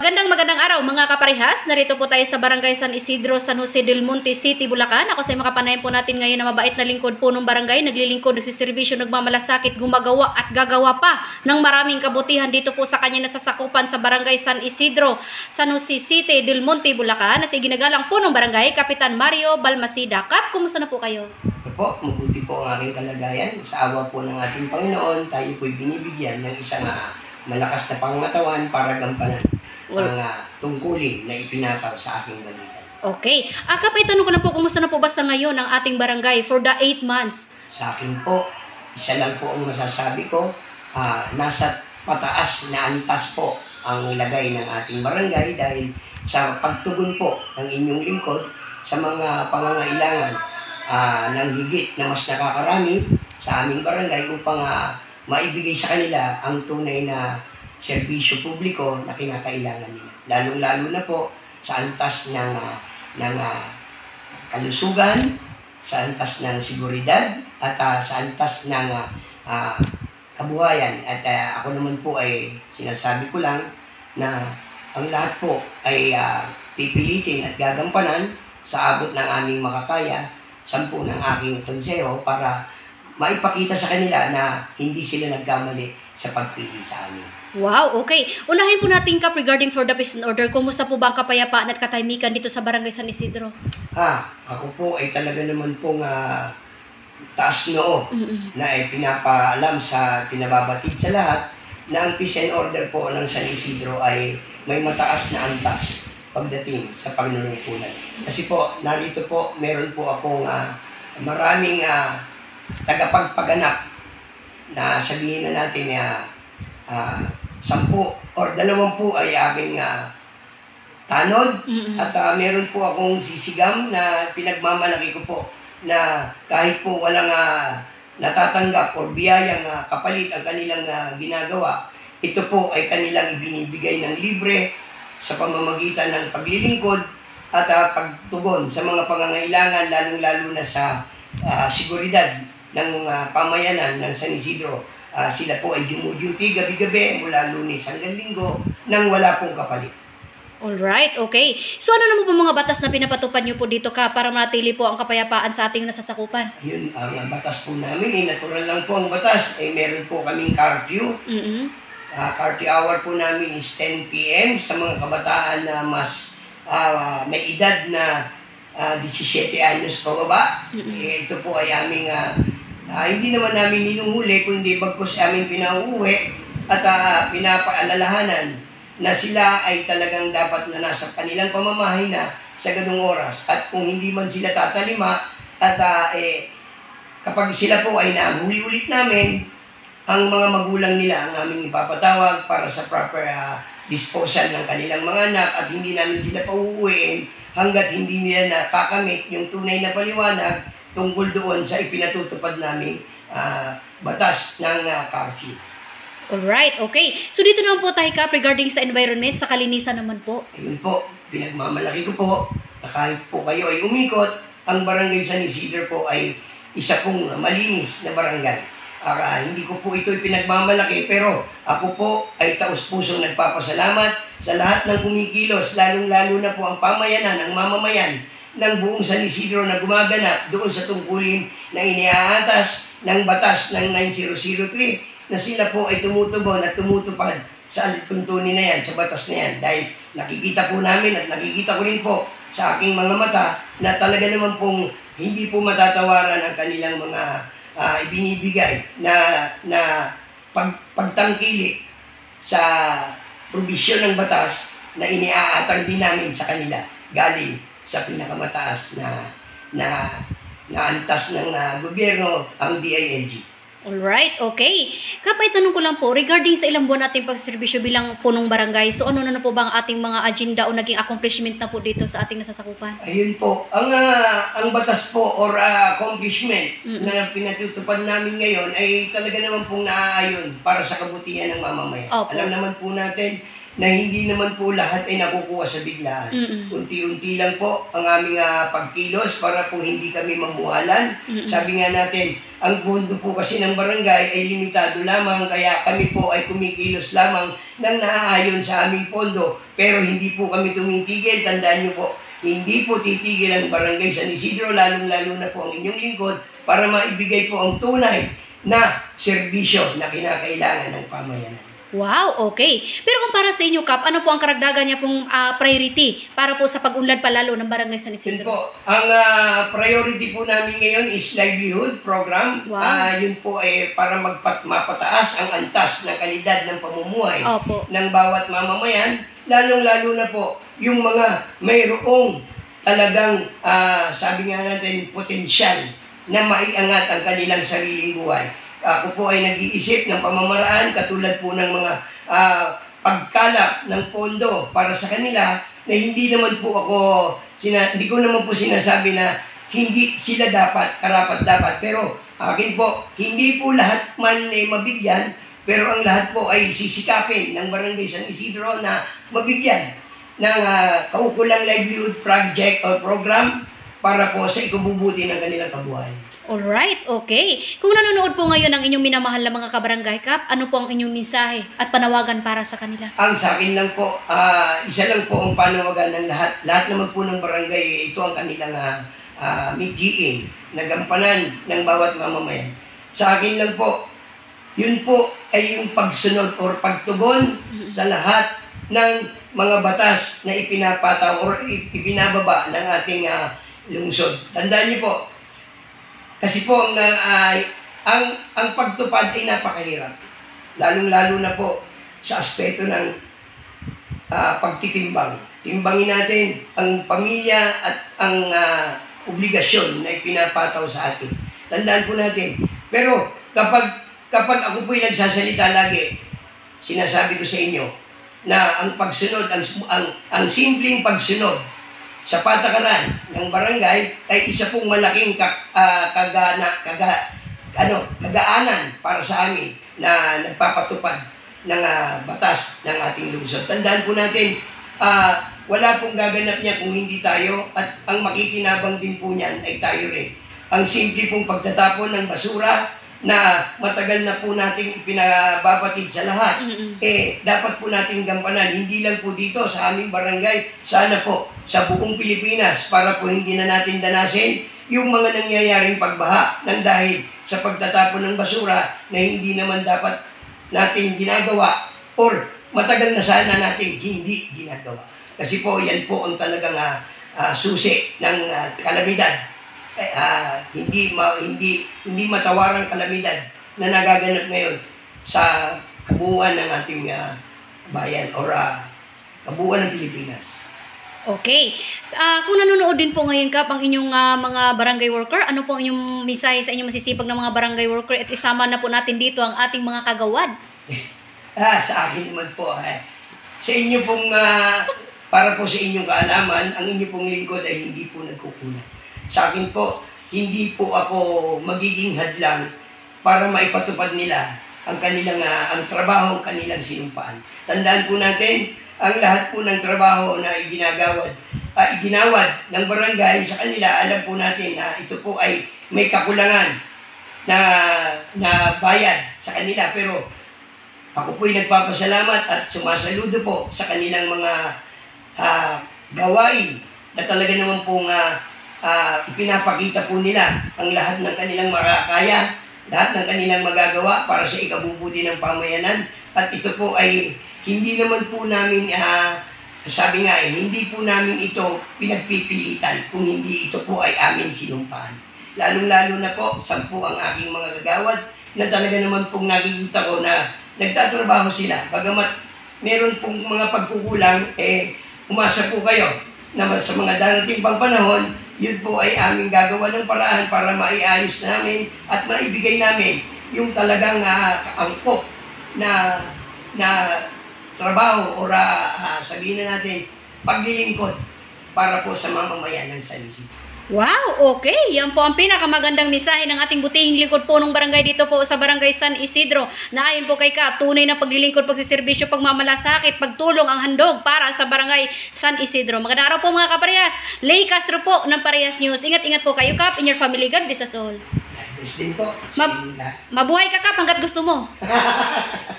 Magandang araw mga kaparehas. Narito po tayo sa Barangay San Isidro, San Jose del Monte City, Bulacan. Ako sa makapanayan po natin ngayon na mabait na lingkod po ng barangay. Naglilingkod, nagsiservisyo, nagmamalasakit, gumagawa at gagawa pa ng maraming kabutihan dito po sa kanya nasasakupan sa Barangay San Isidro, San Jose City del Monte, Bulacan. Nasa iginagalang po ng barangay, Kapitan Mario Balmasida. Kap, kumusta na po kayo? Ito po, mabuti po ang aking kalagayan. Sa awa po ng ating Panginoon, tayo po'y binibigyan ng isang malakas na pangangatawan para gampanan ang tungkulin na ipinataw sa aking balikan. Okay. Kap, itanong ko na po, kumusta na po ba sa ngayon ang ating barangay for the 8 months? Sa akin po, isa lang po ang masasabi ko, nasa pataas na antas po ang lagay ng ating barangay dahil sa pagtugon po ng inyong lingkod sa mga pangangailangan ng higit na mas nakakarami sa aming barangay upang maibigay sa kanila ang tunay na serbisyo publiko na kinakailangan nila. Lalong-lalo na po sa antas ng kalusugan, sa antas ng seguridad, at sa antas ng kabuhayan. At ako naman po ay sinasabi ko lang na ang lahat po ay pipilitin at gagampanan sa abot ng aming makakaya, 10 ng aking konseho para maipakita sa kanila na hindi sila nagkamali sa pagpili sa amin. Wow, okay. Unahin po natin, Kap, regarding for the peace and order. Kumusta po ba ang kapayapaan at katahimikan dito sa Barangay San Isidro? Ako po ay talaga naman pong taas noo na pinapaalam sa pinababatid sa lahat na ang peace and order po ng San Isidro ay may mataas na antas pagdating sa panunungkulan. Kasi po, narito po, meron po akong maraming tagapagpaganap na sabihin na natin 10 or 20 ay aming tanod at meron po akong sisigam na pinagmamalaki ko po na kahit po walang natatanggap o biyayang kapalit ang kanilang ginagawa, ito po ay kanilang ibinibigay ng libre sa pamamagitan ng paglilingkod at pagtugon sa mga pangangailangan, lalong-lalo na sa seguridad ng pamayanan ng San Isidro. Sila po ay dumuduty gabi-gabi mula Lunes hanggang Linggo nang wala pong kapalit. Alright, okay. So ano naman po mga batas na pinapatupad niyo po dito, Kap, para manatili po ang kapayapaan sa ating nasasakupan? Yun, ang batas po namin, natural lang po ang batas. Meron po kaming curfew. Curfew hour po namin is 10 p.m. sa mga kabataan na mas may edad na 17 anyos pababa. Ito po ay aming hindi naman namin ninuhuli, kundi bagkus aming pinauuwi at pinapaalalahanan na sila ay talagang dapat na nasa kanilang pamamahay na sa ganung oras. At kung hindi man sila tatalima at kapag sila po ay nahuli ulit namin, ang mga magulang nila ang aming ipapatawag para sa proper disposal ng kanilang mga anak at hindi namin sila pauuwiin hanggat hindi nila nakakamit yung tunay na paliwanag tungkol doon sa ipinatutupad naming batas ng curfew. Alright, okay. So dito naman po tayo, Kap, regarding sa environment, sa kalinisan naman po. Ayun po, pinagmamalaki ko po na kahit po kayo ay umikot, ang Barangay San Isidro po ay isa pong malinis na barangay. Hindi ko po ito pinagmamalaki, pero ako po ay taus-pusong nagpapasalamat sa lahat ng kumikilos, lalong-lalo na po ang pamayanan, ang mamamayan ng buong San Isidro na gumaganap doon sa tungkulin na iniaatas ng batas ng 9003 na sila po ay tumutugon at tumutupad sa alituntunin na yan, sa batas na yan. Dahil nakikita po namin at nakikita ko rin po sa aking mga mata na talaga naman pong hindi po matatawaran ang kanilang mga ibinibigay na pagtangkilik sa probisyon ng batas na iniaatang din namin sa kanila galing sa pinakamataas na antas ng gobyerno, ang DILG. Alright, okay. Kapay, tanong ko lang po, regarding sa ilang buwan nating pagservisyo bilang punong barangay, so ano na po ba ang ating mga agenda o naging accomplishment na po dito sa ating nasasakupan? Ayun po, ang batas po or accomplishment na pinatutupad namin ngayon ay talaga naman pong naaayon para sa kabutihan ng mamamayan. Opo. Alam naman po natin na hindi naman po lahat ay nakukuha sa biglaan. Unti-unti lang po ang aming pagkilos para po hindi kami mamuhalan. Sabi nga natin, ang pondo po kasi ng barangay ay limitado lamang, kaya kami po ay kumikilos lamang ng naaayon sa aming pondo. Pero hindi po kami tumitigil. Tandaan niyo po, hindi po titigil ang barangay San Isidro, lalong-lalo na po ang inyong lingkod, para maibigay po ang tunay na serbisyo na kinakailangan ng pamayanan. Wow, okay. Pero kung para sa inyo, Kap, ano po ang karagdagan niya pong priority para po sa pag-unlad palalo ng Barangay San Yun Isidro? po, ang priority po namin ngayon is livelihood program. Wow. Yun po ay para mapataas ang antas ng kalidad ng pamumuhay Opo. ng bawat mamamayan, lalong-lalo na po yung mga mayroong talagang, sabi nga natin, potensyal na maiangat ang kanilang sariling buhay. Ako po ay nag-iisip ng pamamaraan katulad po ng mga pagkalap ng pondo para sa kanila, na hindi naman po ako, hindi ko naman po sinasabi na hindi sila karapat-dapat. Pero akin po, hindi po lahat man mabigyan, pero ang lahat po ay sisikapin ng Barangay San Isidro na mabigyan ng kaukulang livelihood project or program para po sa ikabubuti ng kanilang kabuhayan. Alright, okay. Kung nanonood po ngayon ang inyong minamahal na mga kabarangay, Kap, ano po ang inyong mensahe at panawagan para sa kanila? Ang sa akin lang po, isa lang po ang panawagan ng lahat. Lahat naman po ng barangay, ito ang kanilang mithiin, nagampanan ng bawat mamamayan. Sa akin lang po, yun po ay yung pagsunod or pagtugon sa lahat ng mga batas na ipinapataw or ipinababa ng ating lungsod. Tandaan niyo po, kasi po ang pagtupad ay napakahirap. Lalong-lalo na po sa aspeto ng pagtitimbang. Timbangin natin ang pamilya at ang obligasyon na ipinapataw sa atin. Tandaan po natin. Pero kapag ako po'y nagsasalita lagi, sinasabi ko sa inyo na ang pagsunod, ang simpleng pagsunod sa patakaran ng barangay ay isa pong malaking kagaanan para sa amin na nagpapatupad ng batas ng ating lungsod. Tandaan po natin, wala pong gaganap niya kung hindi tayo, at ang makikinabang din po niyan ay tayo rin. Ang simple pong pagtatapon ng basura na matagal na po nating ipinababatid sa lahat, dapat po nating gampanan, hindi lang po dito sa aming barangay, sana po sa buong Pilipinas, para po hindi na natin danasin yung mga nangyayaring pagbaha ng dahil sa pagtatapon ng basura na hindi naman dapat natin ginagawa or matagal na sana natin hindi ginagawa. Kasi po yan po ang talagang susi ng kalamidad. Hindi matawarang kalamidad na nagaganap ngayon sa kabuuan ng ating bayan or kabuuan ng Pilipinas. Okay. Kung nanonood din po ngayon, Kap, ang inyong mga barangay worker, ano po ang inyong mensahe sa inyong masisipag na mga barangay worker, at isama na po natin dito ang ating mga kagawad? Sa akin naman po, sa inyo pong, para po sa inyong kaalaman, ang inyong pong lingkod ay hindi po nagkukulang. Sa akin po, hindi po ako magiging hadlang para maipatupad nila ang kanilang ang trabaho, ang kanilang sinumpaan. Tandaan po natin, ang lahat po ng trabaho na iginawad ng barangay sa kanila, alam po natin na ito po ay may kakulangan na bayad sa kanila. Pero ako po ay nagpapasalamat at sumasaludo po sa kanilang mga gawain na talaga naman pong ipinapakita po nila ang lahat ng kanilang makakaya, lahat ng kanilang magagawa para sa ikabubuti ng pamayanan. At ito po ay hindi naman po namin, sabi nga hindi po namin ito pinagpipilitan kung hindi ito po ay amin sinumpaan. Lalong-lalo na po, 10 ang aking mga kagawad na talaga naman pong nakikita ko na nagtatrabaho sila. Bagamat meron pong mga pagkukulang, umasa po kayo na sa mga darating pang panahon, yun po ay aming gagawa ng paraan para maiayos namin at maibigay namin yung talagang angkop na trabaho o sabihin na natin paglilingkod para po sa mamamayan ng San Isidro. Wow, okay. Yan po ang pinakamagandang mensahe ng ating butihing lingkod po ng barangay dito po sa Barangay San Isidro. Na ayon po kay Kap, tunay na paglilingkod, pagsiservisyo, pagmamalasakit, pagtulong ang handog para sa Barangay San Isidro. Magandang araw po mga kaparehas. Lay Castro po ng Parehas News. Ingat-ingat po kayo, Kap, in your family. God bless us all. At least din po. Sa inyong lahat. Mabuhay ka, Kap, hanggat gusto mo.